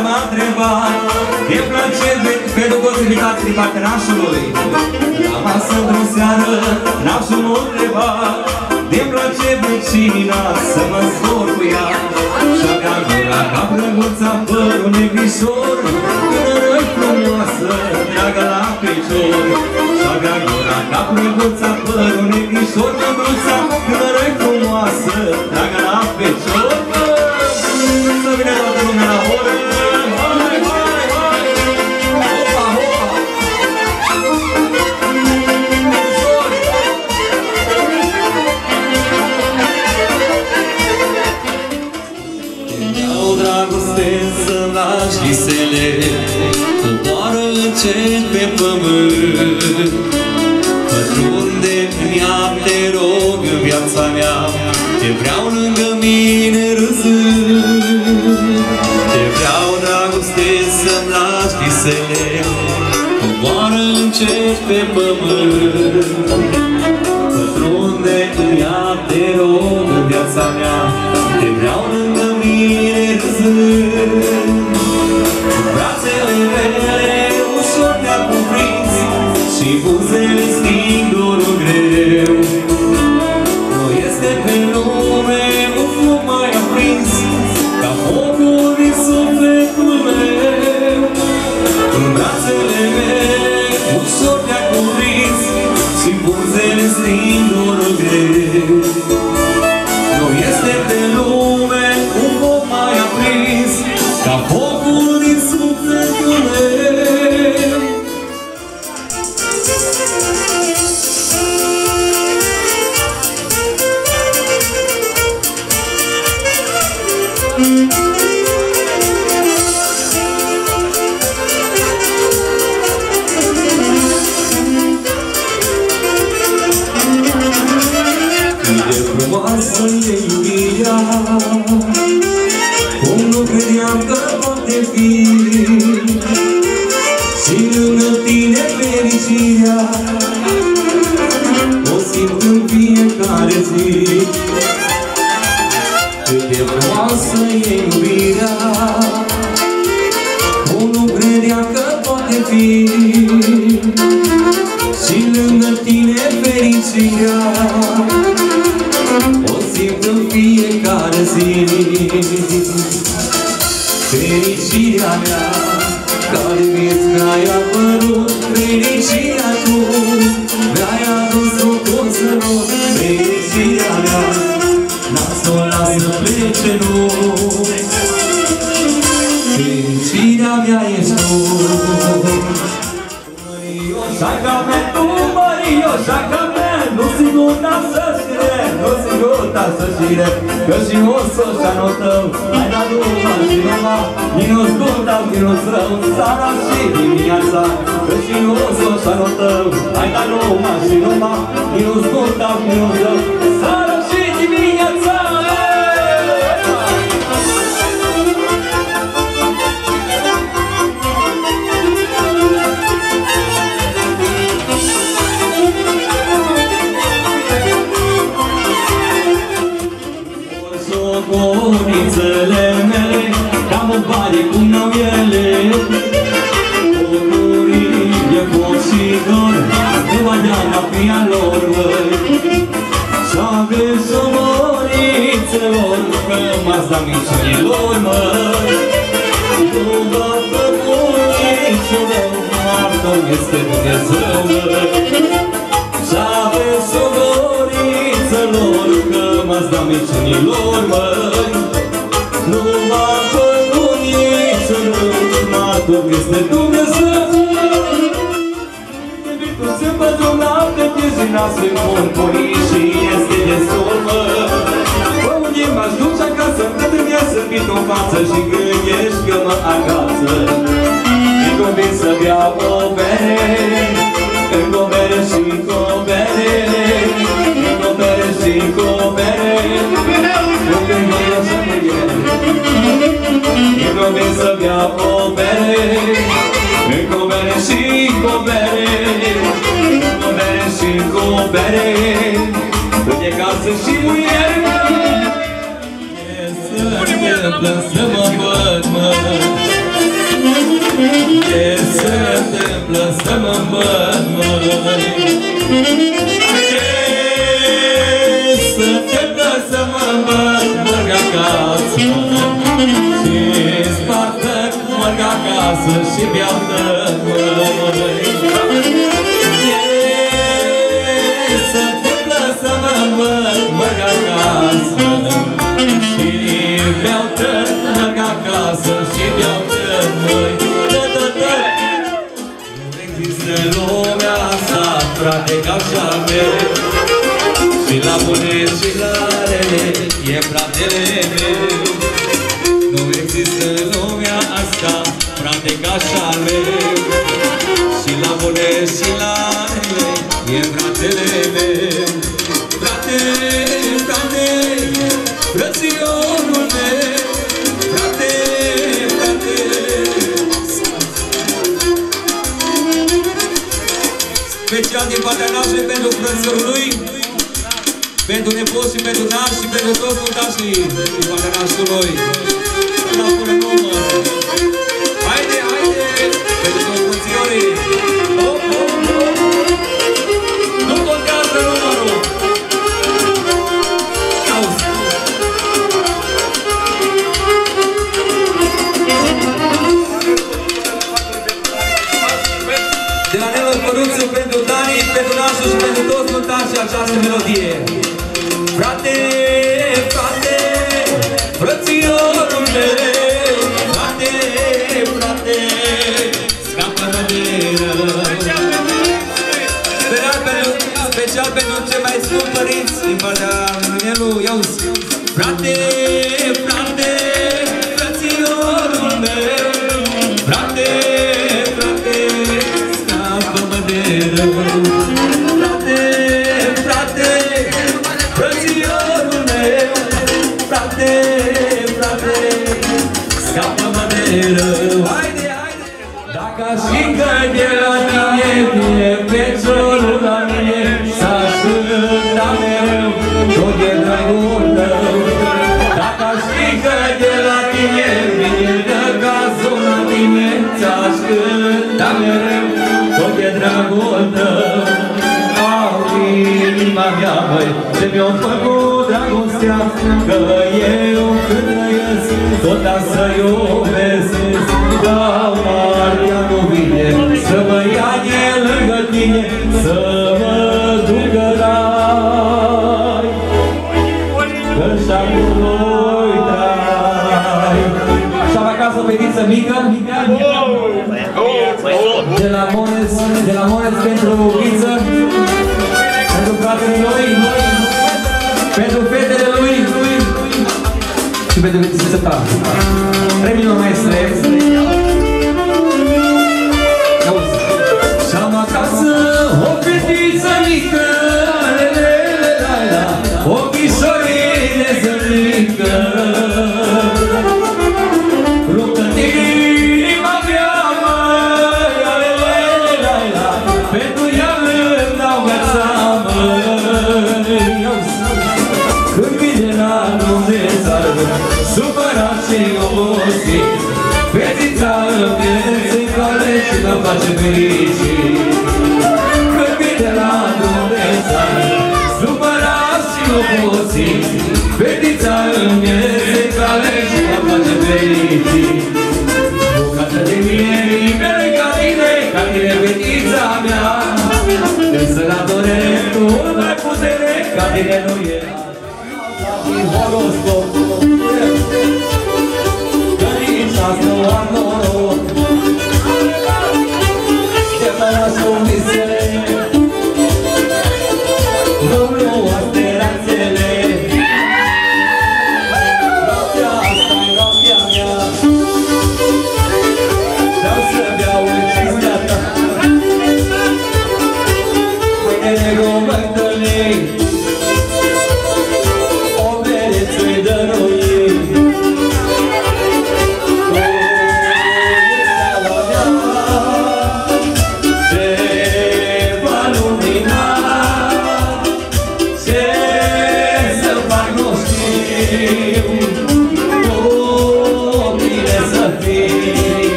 m-a întrebat îmi place pentru toți invitații din partea nașului. La masă într-o seară nașul m-a întrebat îmi place vecina să mă zbor cu ea. Și-avea gura ca prăguța, părul negrișor, tânără-i frumoasă, dragă la picior. Și-avea gura ca prăguța, părul negrișor, mândruța, tânără-i frumoasă, dragă la picior. Să vină toată lumea la oră! Hai, hai, hai! Hopa, hopa! Te-au dragoste să-mi lași visele, coboară încet pe pământ. Pătrunde-mi ea, te rog, în viața mea, te vreau lângă mine râzând. Te vreau, dragoste, să-mi lași visele, coboară încet pe pământ. Pătrunde-mi ea, te rog, în viața mea, te vreau lângă mine râzând. Brațele mele ușor te-a cuprins și buzele sting dorul greu. Nu este pe lume un foc mai aprins ca focul din sufletul meu. În brațele mele ușor te-a cuprins și buzele sting dorul greu. Nu este pe lume un foc mai aprins ca focul din sufletul meu. Cât de frumoasă e iubirea, cum nu credeam că poate fi, și lângă tine fericirea o simt în fiecare zi. Cât de frumoasă e iubirea, cum nu credeam că poate fi, și lângă tine fericirea o simt în fiecare zi. Fericirea mea, care vieți mi-ai apărut, fericirea tu mi-ai adus-o tot să nu. Fericirea mea, n-o las să plece, nu. Fericirea mea ești tu. Sacramento, Maria, Sacramento, não se gusta să știre, nu se gusta să știre, că și o să-și anotăm, hai la lumea și numai, nu-ți gustau, nu-ți rău, seara și dimineața, că și o să-și anotăm, hai la lumea și numai, nu-ți gustau, nu-ți rău, seara și dimineața. Conițele mele, cam o bani cum n-au ele. Ocurie, foc și dor, nu va dea la pia lor, măi. Și-aveți somorițelor, că m-ați dat mișunilor, măi. Nu vă făcut niciunul, martor este Dumnezeu, măi. Și-aveți somorițelor, că m-ați dat mișunilor, măi. Nu m-a făcut niciunul, martor este Dumnezeu. Iubitul se pădrum noapte, și nasul în concurii și este destul, măi. Bă, unde m-aș duce acasă, că trebuie să vin în față și gândești că mă acasă. E convins să beau o bere, încă o bere și încă o bere, încă o bere și încă o bere, încă o să mă iere. E convins să beau o bere, încă o bere și încă o bere, încă o bere și încă o bere, unde casă și muiere, mă. E să-mi întâmplă să mă văd, mă. să mă îmbăt, măi. Să te dă să mă îmbăt, merg acasă și spartă, merg acasă și beau tăt, măi. Să te dă să mă îmbăt, merg acasă și beau tăt, merg acasă și beau tăt, măi. Există lumea asta, frate, ca așa meu, și la bune și la rele e fratele meu. Nu există lumea asta, frate, ca așa meu, și la bune și la rele e fratele meu. Frate, frate, frățiorul meu, frate, frate. Special din partea noastră pentru frățiorul lui, pentru nepoți și pentru nași și pentru toți mutașii din partea nașului. La până număr. Haide, haide, pentru toți frățiorii. Hop, hop, hop. Nu contează numărul. Auzi. De la Nelu Păruțu pentru Dani, pentru nașul și pentru toți mutașii această melodie. Frate, frate, frățiorul meu, frate, frate, scapă-mă de rău. Special pentru cei mai scumpi părinți din partea lui Nelu, ia-uzi. Frate, frate, frățiorul meu, frate, frate, scapă-mă de rău. Frate, frate, frățiorul meu, frate, frate, scapă-mă de rău. Haide, haide! Dacă aș fi că de la tine vine peciorul la mine, s-aș cânta mereu tot de dragul tău. Dacă aș fi că de la tine vine de cazul la mine, s-aș cânta mereu tot de dragul tău. Inima mea, măi, ce mi-a făcut dragostea, că eu când trăiesc, tot a să iubesc. Dar Maria nu vine să mă ia de lângă tine, să mă ducă la rai, că-și acolo-i trai. Și-am acasă o fetiță mică, de la Mones pentru Ghiță, pentru fratele lui, pentru fetele lui și pentru fetița ta. Premiul maestre. Și-am acasă o fetiță mică, ochișorile zărică, luptă-te inima mea, pentru ea îmi dau viața, când vine la lume țară, supărat și obosit, fetița îmi vine în cale și mă face fericit. Când vine la lume țară, supărat și obosit, fetița îmi vine în cale și mă face fericit. Bucată de mine, nimeni ca tine, fetița mea, însă la doresc tu mai putere, ca tine nu e. Horoscop